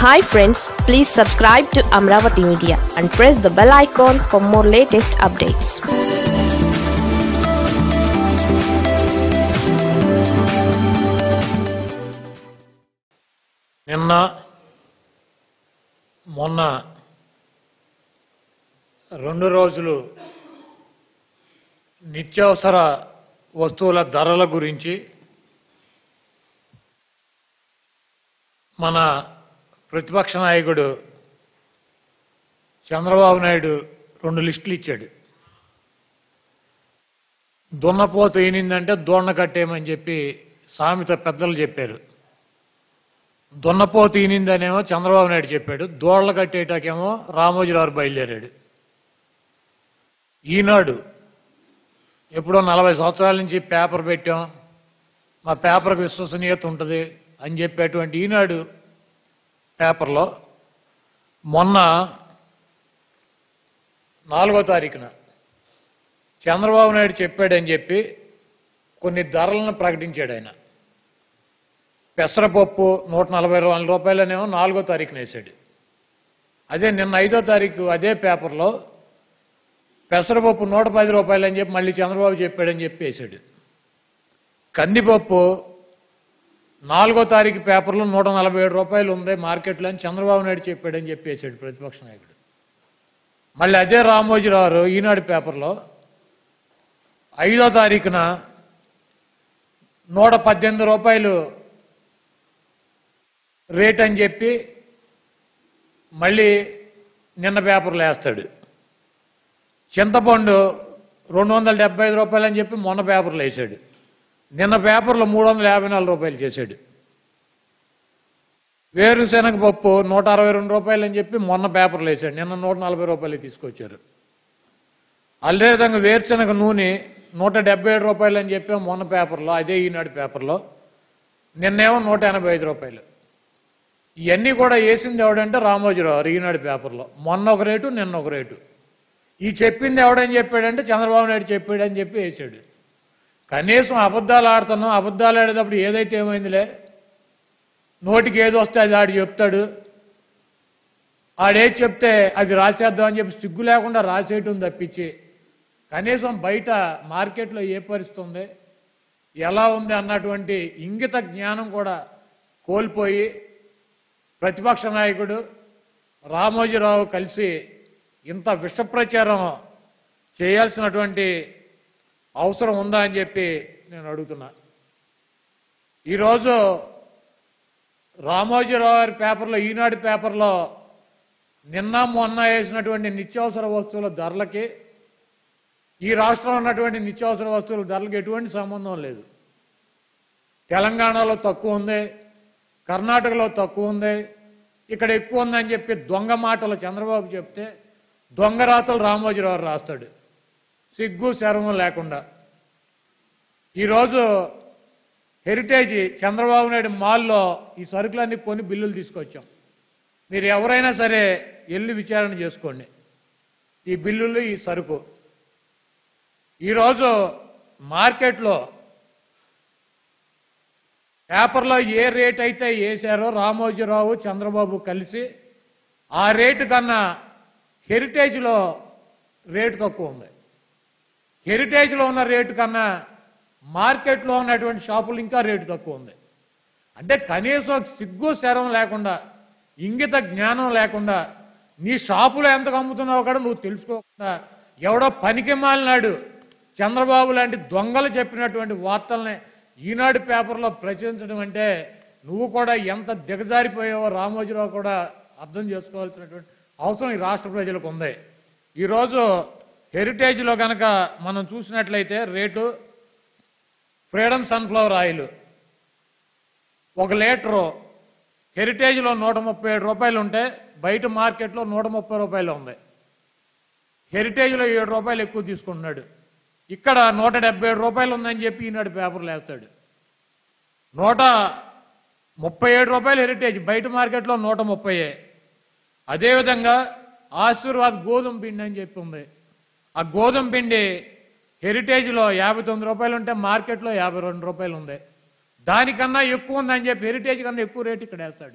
Hi friends, please subscribe to Amravati Media and press the bell icon for more latest updates. నిన్న మొన్న 2 రోజులు నిత్యావసర వస్తువుల ధరల గురించి మన ప్రతిపక్ష నాయకుడు చంద్రబాబు నాయుడు 2 లిస్టులు ఇచ్చాడు. దున్నపోతు ఈనిందంటే దోణ కట్టేయమని చెప్పి సామెత పెద్దలు చెప్పారు. దున్నపోతు ఈనిందనేమో చంద్రబాబు నాయుడు చెప్పాడు. దోళ్ల కట్టేటాకేమో రామోజీరావు బయలుదేరాడు. ఈనాడు ఎప్పుడో 40 సంవత్సరాల నుంచి పేపర్ పెట్టాం, మా పేపర్కి విశ్వసనీయత ఉంటుంది అని చెప్పేటువంటి ఈనాడు పేపర్లో మొన్న 4వ తారీఖున చంద్రబాబు నాయుడు చెప్పాడని చెప్పి కొన్ని ధరలను ప్రకటించాడు. ఆయన పెసరపప్పు 140 రూపాయలనేమో 4వ తారీఖున వేసాడు. అదే నిన్న 5వ తారీఖు అదే పేపర్లో పెసరపప్పు 110 రూపాయలు అని చెప్పి మళ్ళీ చంద్రబాబు చెప్పాడని చెప్పి వేసాడు. కందిపప్పు 4వ తారీఖు పేపర్లో 147 రూపాయలు ఉంది మార్కెట్లో అని చంద్రబాబు నాయుడు చెప్పాడని చెప్పి వేసాడు ప్రతిపక్ష నాయకుడు. మళ్ళీ అదే రామోజీరావు ఈనాడు పేపర్లో 5వ తారీఖున 118 రూపాయలు రేట్ అని చెప్పి మళ్ళీ నిన్న పేపర్లో వేస్తాడు. చింతపండు 275 రూపాయలు అని చెప్పి మొన్న పేపర్లో వేసాడు. నిన్న పేపర్లో 354 రూపాయలు చేశాడు. వేరుశనగపప్పు 162 రూపాయలు అని చెప్పి మొన్న పేపర్లో వేసాడు. నిన్న 140 రూపాయలు తీసుకొచ్చారు. అదేవిధంగా వేరుశనగ నూనె 177 రూపాయలు అని చెప్పి మొన్న పేపర్లో అదే ఈనాడు పేపర్లో, నిన్నేమో 185 రూపాయలు. ఇవన్నీ కూడా వేసింది ఎవడంటే రామోజీరావు ఈనాడు పేపర్లో. మొన్న ఒక రేటు, నిన్న ఒక రేటు. ఈ చెప్పింది ఎవడని చెప్పాడంటే చంద్రబాబు నాయుడు చెప్పాడని చెప్పి వేసాడు. కనీసం అబద్ధాలు ఆడుతున్నాం, అబద్ధాలు ఆడేటప్పుడు ఏదైతే ఏమైందిలే, నోటికి ఏది వస్తే అది ఆడు చెప్తాడు, ఆడేది చెప్తే అది రాసేద్దాం అని చెప్పి సిగ్గు లేకుండా రాసేయటం తప్పించి కనీసం బయట మార్కెట్లో ఏ పరిస్థితి ఉంది, ఎలా ఉంది అన్నటువంటి ఇంగిత జ్ఞానం కూడా కోల్పోయి ప్రతిపక్ష నాయకుడు రామోజీరావు కలిసి ఇంత విష ప్రచారం చేయాల్సినటువంటి అవసరం ఉందా అని చెప్పి నేను అడుగుతున్నా. ఈరోజు రామోజీరావు గారి పేపర్లో, ఈనాడు పేపర్లో నిన్న మొన్న వేసినటువంటి నిత్యావసర వస్తువుల ధరలకి ఈ రాష్ట్రంలో ఉన్నటువంటి నిత్యావసర వస్తువుల ధరలకు ఎటువంటి సంబంధం లేదు. తెలంగాణలో తక్కువ ఉంది, కర్ణాటకలో తక్కువ ఉంది, ఇక్కడ ఎక్కువ ఉందని చెప్పి దొంగ మాటలు చంద్రబాబు చెప్తే దొంగ రాతలు రామోజీరావు రాస్తాడు సిగ్గు శరమం లేకుండా. ఈరోజు హెరిటేజ్ చంద్రబాబు నాయుడు మాల్లో ఈ సరుకులన్నీ కొని బిల్లులు తీసుకొచ్చాం. మీరు ఎవరైనా సరే వెళ్ళి విచారణ చేసుకోండి ఈ బిల్లులు, ఈ సరుకు. ఈరోజు మార్కెట్లో పేపర్లో ఏ రేట్ అయితే వేశారో రామోజీరావు చంద్రబాబు కలిసి ఆ రేటు కన్నా హెరిటేజ్లో రేటు తక్కువ ఉంది. హెరిటేజ్లో ఉన్న రేటు కన్నా మార్కెట్లో ఉన్నటువంటి షాపులు ఇంకా రేటు తక్కువ ఉంది. అంటే కనీసం సిగ్గు శరం లేకుండా, ఇంగిత జ్ఞానం లేకుండా, నీ షాపులో ఎంతకు అమ్ముతున్నావు కూడా నువ్వు తెలుసుకోకుండా ఎవడో పనికి మాలినాడు చంద్రబాబు లాంటి దొంగలు చెప్పినటువంటి వార్తల్ని ఈనాడు పేపర్లో ప్రచురించడం అంటే నువ్వు కూడా ఎంత దిగజారిపోయావో రామోజీరావు కూడా అర్థం చేసుకోవాల్సినటువంటి అవసరం ఈ రాష్ట్ర ప్రజలకు ఉంది. ఈరోజు హెరిటేజ్లో కనుక మనం చూసినట్లయితే rate freedom sunflower oil 1 litre హెరిటేజ్లో 137 రూపాయలు ఉంటే బయట మార్కెట్లో 130 రూపాయలు ఉంది. హెరిటేజ్లో 7 రూపాయలు ఎక్కువ తీసుకుంటున్నాడు. ఇక్కడ 177 రూపాయలు ఉందని చెప్పి ఈనాడు పేపర్లు వేస్తాడు. 137 రూపాయలు హెరిటేజ్, బయట మార్కెట్లో 130. అదేవిధంగా ఆశీర్వాద్ గోధుమ పిండి అని చెప్పి ఉంది. ఆ గోధుమ పిండి హెరిటేజ్లో 59 రూపాయలు ఉంటే మార్కెట్లో 52 రూపాయలు ఉంది. దానికన్నా ఎక్కువ ఉందని చెప్పి హెరిటేజ్ కన్నా ఎక్కువ రేటు ఇక్కడ వేస్తాడు.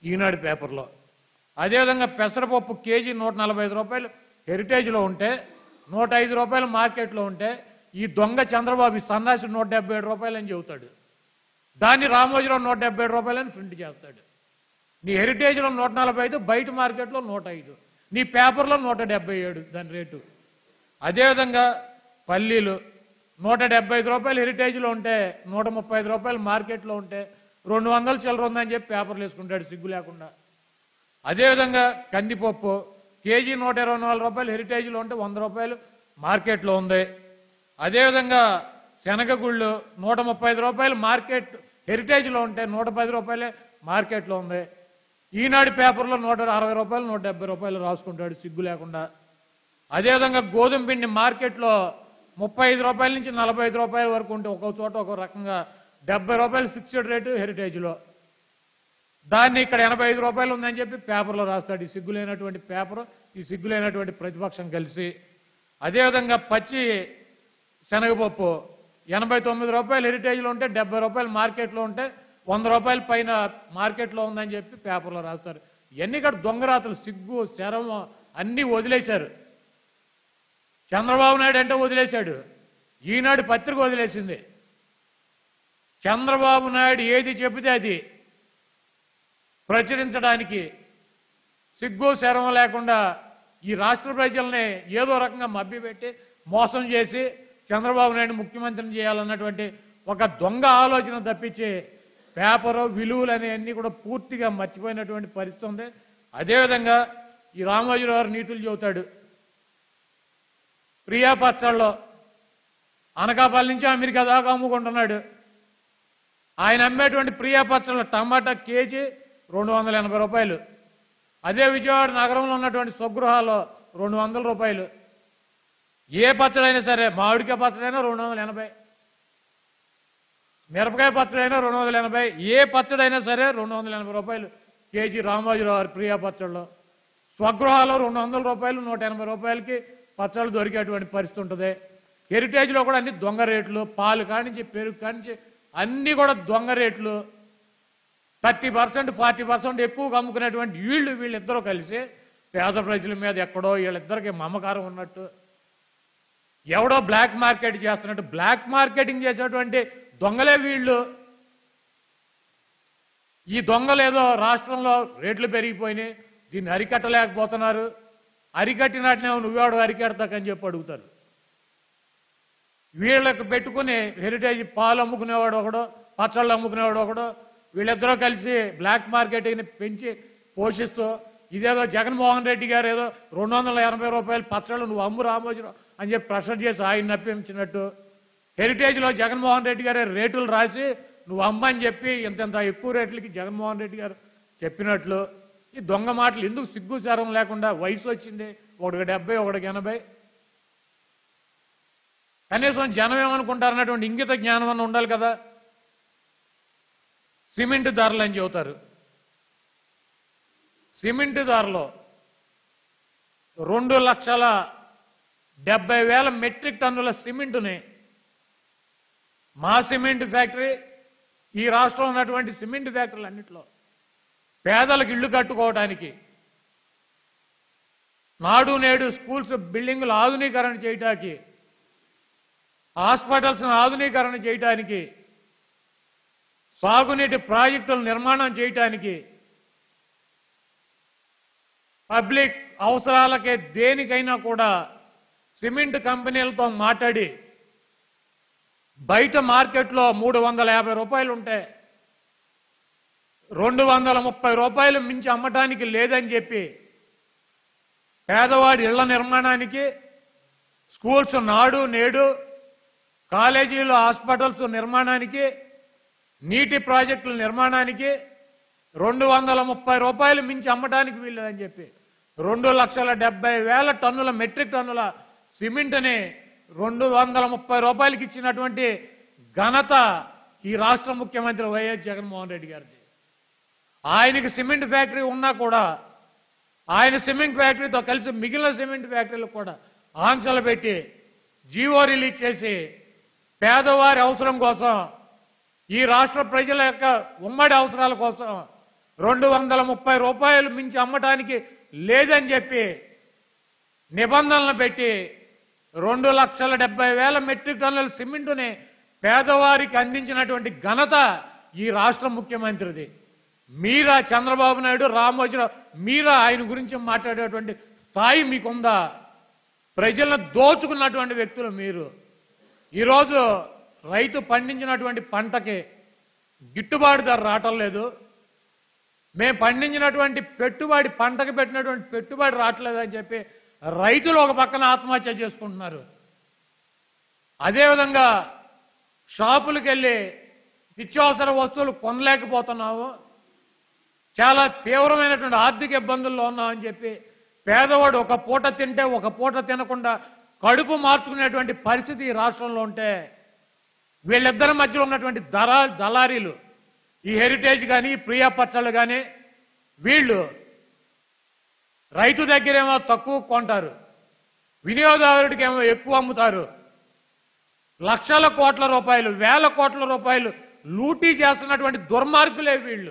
ఈనాడు పేపర్లో. అదేవిధంగా పెసరపప్పు కేజీ 145 రూపాయలు హెరిటేజ్లో ఉంటే 105 రూపాయలు మార్కెట్లో ఉంటే ఈ దొంగ చంద్రబాబు సన్నాసి 177 రూపాయలు అని చెబుతాడు. దాన్ని రామోజీరావు 177 రూపాయలని ప్రింట్ చేస్తాడు. నీ హెరిటేజ్లో 145, బయట మార్కెట్లో 105, నీ పేపర్లో 177 దాని రేటు. అదేవిధంగా పల్లీలు 175 రూపాయలు హెరిటేజ్లో ఉంటే 135 రూపాయలు మార్కెట్లో ఉంటే 200 చిల్లర ఉందని చెప్పి పేపర్లు వేసుకుంటాడు సిగ్గు లేకుండా. అదేవిధంగా కందిపప్పు కేజీ 124 రూపాయలు హెరిటేజ్లో ఉంటే 100 రూపాయలు మార్కెట్లో ఉంది. అదేవిధంగా శనగగుళ్ళు 135 రూపాయలు మార్కెట్ హెరిటేజ్లో ఉంటే 110 రూపాయలే మార్కెట్లో ఉంది. ఈనాడు పేపర్లో 160 రూపాయలు 170 రూపాయలు రాసుకుంటాడు సిగ్గు లేకుండా. అదేవిధంగా గోధుమ పిండి మార్కెట్లో 35 రూపాయల నుంచి 45 రూపాయల వరకు ఉంటే ఒక్కో చోట ఒక్కో రకంగా 70 రూపాయలు ఫిక్స్డ్ రేటు హెరిటేజ్లో. దాన్ని ఇక్కడ 85 రూపాయలు ఉందని చెప్పి పేపర్లో రాస్తాడు. ఈ సిగ్గులేనటువంటి పేపర్, ఈ సిగ్గులేనటువంటి ప్రతిపక్షం కలిసి. అదేవిధంగా పచ్చి శనగపప్పు 89 రూపాయలు హెరిటేజ్లో ఉంటే 70 రూపాయలు మార్కెట్లో ఉంటే 100 రూపాయల పైన మార్కెట్లో ఉందని చెప్పి పేపర్లో రాస్తారు. ఇవన్నీ ఇక్కడ దొంగరాతలు, సిగ్గు శరం అన్నీ వదిలేశారు. చంద్రబాబు నాయుడు అంటే వదిలేశాడు, ఈనాడు పత్రిక వదిలేసింది. చంద్రబాబు నాయుడు ఏది చెబితే అది ప్రచురించడానికి సిగ్గు శరం లేకుండా ఈ రాష్ట్ర ప్రజల్ని ఏదో రకంగా మభ్యపెట్టి మోసం చేసి చంద్రబాబు నాయుడు ముఖ్యమంత్రిని చేయాలన్నటువంటి ఒక దొంగ ఆలోచన తప్పించి పేపరు విలువలు అనేవన్నీ కూడా పూర్తిగా మర్చిపోయినటువంటి పరిస్థితి ఉంది. అదేవిధంగా ఈ రామోజీరావు గారు నీతులు చెబుతాడు. ప్రియా పచ్చళ్ళలో అనకాపల్లి నుంచి అమెరికా దాకా అమ్ముకుంటున్నాడు. ఆయన అమ్మేటువంటి ప్రియా పచ్చళ్ళ టమాటా కేజీ 280 రూపాయలు. అదే విజయవాడ నగరంలో ఉన్నటువంటి స్వగృహాల్లో 200 రూపాయలు. ఏ పచ్చడైనా సరే, మామిడికాయ పచ్చడైనా 280, మిరపకాయ పచ్చడైనా 280, ఏ పచ్చడైనా సరే 280 రూపాయలు కేజీ రామోజీరావు గారి ప్రియా పచ్చళ్ళలో. స్వగృహాల్లో 200 రూపాయలు 180 రూపాయలకి పచ్చళ్ళు దొరికేటువంటి పరిస్థితి ఉంటుంది. హెరిటేజ్లో కూడా అన్ని దొంగ రేట్లు, పాలు కానించి పెరుగు కానించి అన్నీ కూడా దొంగ రేట్లు. 30%, 40% ఎక్కువగా అమ్ముకునేటువంటి వీళ్ళిద్దరూ కలిసి పేద ప్రజల మీద ఎక్కడో వీళ్ళిద్దరికి మమకారం ఉన్నట్టు, ఎవడో బ్లాక్ మార్కెట్ చేస్తున్నట్టు, బ్లాక్ మార్కెటింగ్ చేసేటువంటి దొంగలే వీళ్ళు. ఈ దొంగలు ఏదో రాష్ట్రంలో రేట్లు పెరిగిపోయినాయి, దీన్ని అరికట్టలేకపోతున్నారు, అరికట్టినట్లే నువ్వేవాడు అరికెడతాకని చెప్పి అడుగుతారు. వీళ్ళకి పెట్టుకుని హెరిటేజ్ పాలు అమ్ముకునేవాడు ఒకడు, పచ్చళ్ళు అమ్ముకునేవాడు ఒకడు, వీళ్ళిద్దరూ కలిసి బ్లాక్ మార్కెటింగ్ని పెంచి పోషిస్తూ ఇదేదో జగన్మోహన్ రెడ్డి గారు ఏదో 280 రూపాయలు పచ్చళ్ళు నువ్వు అమ్ము రామోజీరావు అని చెప్పి ప్రెషర్ చేసి ఆయన నప్పించినట్టు, హెరిటేజ్లో జగన్మోహన్ రెడ్డి గారే రేట్లు రాసి నువ్వు అమ్మని చెప్పి ఇంత ఎక్కువ రేట్లకి జగన్మోహన్ రెడ్డి గారు చెప్పినట్లు ఈ దొంగ మాటలు ఎందుకు సిగ్గుచారం లేకుండా? వయసు వచ్చింది, ఒకడికి 70, ఒకడికి 80. కనీసం జనం ఏమనుకుంటారన్నటువంటి ఇంగిత జ్ఞానం అన్న ఉండాలి కదా. సిమెంట్ ధరలు అని చెబుతారు. సిమెంట్ ధరలో 2,70,000 మెట్రిక్ టన్నుల సిమెంటుని మా సిమెంట్ ఫ్యాక్టరీ, ఈ రాష్ట్రంలో ఉన్నటువంటి సిమెంట్ ఫ్యాక్టరీలు అన్నింటిలో పేదలకు ఇళ్లు కట్టుకోవడానికి, నాడు నేడు స్కూల్స్ బిల్డింగులు ఆధునీకరణ చేయటానికి, హాస్పిటల్స్ ఆధునీకరణ చేయటానికి, సాగునీటి ప్రాజెక్టుల నిర్మాణం చేయటానికి, పబ్లిక్ అవసరాలకే దేనికైనా కూడా సిమెంట్ కంపెనీలతో మాట్లాడి బయట మార్కెట్లో 350 రూపాయలు ఉంటే 230 రూపాయలు మించి అమ్మటానికి లేదని చెప్పి పేదవాడి ఇళ్ల నిర్మాణానికి, స్కూల్స్ నాడు నేడు, కాలేజీలు హాస్పిటల్స్ నిర్మాణానికి, నీటి ప్రాజెక్టుల నిర్మాణానికి 230 రూపాయలు మించి అమ్మటానికి వీల్లేదని చెప్పి 2,70,000 టన్నుల మెట్రిక్ టన్నుల సిమెంట్ని 230 రూపాయలకి ఇచ్చినటువంటి ఘనత ఈ రాష్ట్ర ముఖ్యమంత్రి వైఎస్ జగన్మోహన్ రెడ్డి గారిది. ఆయనకి సిమెంట్ ఫ్యాక్టరీ ఉన్నా కూడా ఆయన సిమెంట్ ఫ్యాక్టరీతో కలిసి మిగిలిన సిమెంట్ ఫ్యాక్టరీలకు కూడా ఆంక్షలు పెట్టి జీవో రిలీజ్ చేసి పేదవారి అవసరం కోసం, ఈ రాష్ట్ర ప్రజల యొక్క ఉమ్మడి అవసరాల కోసం 230 రూపాయలు మించి అమ్మటానికి లేదని చెప్పి నిబంధనలు పెట్టి 2,70,000 మెట్రిక్ టన్నుల సిమెంటుని పేదవారికి అందించినటువంటి ఘనత ఈ రాష్ట్ర ముఖ్యమంత్రిది. మీరా చంద్రబాబు నాయుడు, రామోజీరావు, మీరా ఆయన గురించి మాట్లాడేటువంటి స్థాయి మీకుందా? ప్రజలను దోచుకున్నటువంటి వ్యక్తులు మీరు. ఈరోజు రైతు పండించినటువంటి పంటకి గిట్టుబాటు ధర రావటం లేదు. మేము పండించినటువంటి పెట్టుబడి, పంటకు పెట్టినటువంటి పెట్టుబడి రావట్లేదని చెప్పి రైతులు ఒక పక్కన ఆత్మహత్య చేసుకుంటున్నారు. అదేవిధంగా షాపులకు వెళ్ళి నిత్యావసర వస్తువులు కొనలేకపోతున్నాము, చాలా తీవ్రమైనటువంటి ఆర్థిక ఇబ్బందుల్లో ఉన్నామని చెప్పి పేదవాడు ఒక పూట తింటే ఒక పూట తినకుండా కడుపు మార్చుకునేటువంటి పరిస్థితి ఈ రాష్ట్రంలో ఉంటే, వీళ్ళిద్దరి మధ్యలో ఉన్నటువంటి దళారీలు, ఈ హెరిటేజ్ కానీ ప్రియా పచ్చళ్ళు కానీ, వీళ్ళు రైతు దగ్గరేమో తక్కువ కొంటారు, వినియోగదారుడికేమో ఎక్కువ అమ్ముతారు. లక్షల కోట్ల రూపాయలు, వేల కోట్ల రూపాయలు లూటీ చేస్తున్నటువంటి దుర్మార్గులే వీళ్ళు.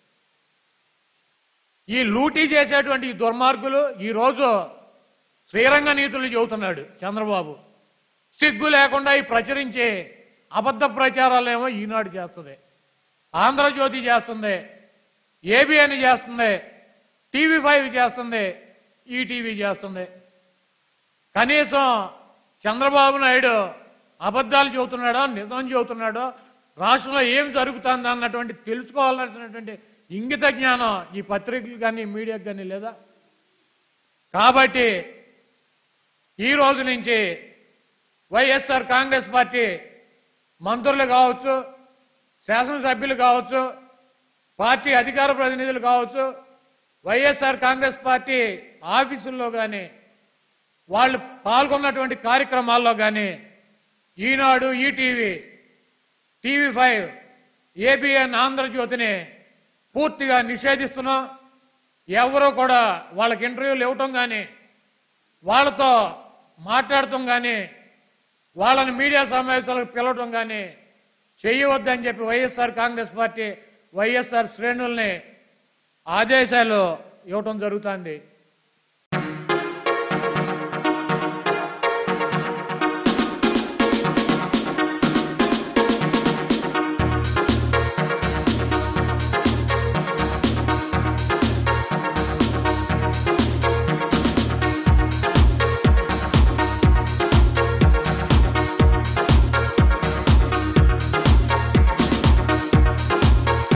ఈ లూటీ చేసేటువంటి ఈ దుర్మార్గులు ఈరోజు శ్రీరంగ నీతులు చెబుతున్నాడు చంద్రబాబు. సిగ్గు లేకుండా ఈ ప్రచురించే అబద్ధ ప్రచారాలేమో ఈనాడు చేస్తుంది, ఆంధ్రజ్యోతి చేస్తుంది, ఏబిఎన్ చేస్తుంది, TV5 చేస్తుంది, ఈటీవీ చేస్తుంది. కనీసం చంద్రబాబు నాయుడు అబద్ధాలు చెబుతున్నాడో నిజం చెబుతున్నాడో, రాష్ట్రంలో ఏం జరుగుతుందో అన్నటువంటి తెలుసుకోవాలన్నటువంటి ఇంగిత జ్ఞానం ఈ పత్రికలు కానీ మీడియాకు కానీ లేదా? కాబట్టి ఈ రోజు నుంచి వైఎస్ఆర్ కాంగ్రెస్ పార్టీ మంత్రులు కావచ్చు, శాసనసభ్యులు కావచ్చు, పార్టీ అధికార ప్రతినిధులు కావచ్చు, వైఎస్ఆర్ కాంగ్రెస్ పార్టీ ఆఫీసుల్లో కానీ వాళ్ళు పాల్గొన్నటువంటి కార్యక్రమాల్లో కానీ ఈనాడు, ఈటీవీ, TV5, ఏబిఎన్, ఆంధ్రజ్యోతిని పూర్తిగా నిషేధిస్తున్నాం. ఎవరో కూడా వాళ్ళకి ఇంటర్వ్యూలు ఇవ్వటం కానీ, వాళ్ళతో మాట్లాడటం కానీ, వాళ్ళని మీడియా సమావేశాలకు పిలవటం కానీ చేయవద్దని చెప్పి వైఎస్ఆర్ కాంగ్రెస్ పార్టీ, వైఎస్ఆర్ శ్రేణుల్ని ఆదేశాలు ఇవ్వటం జరుగుతుంది.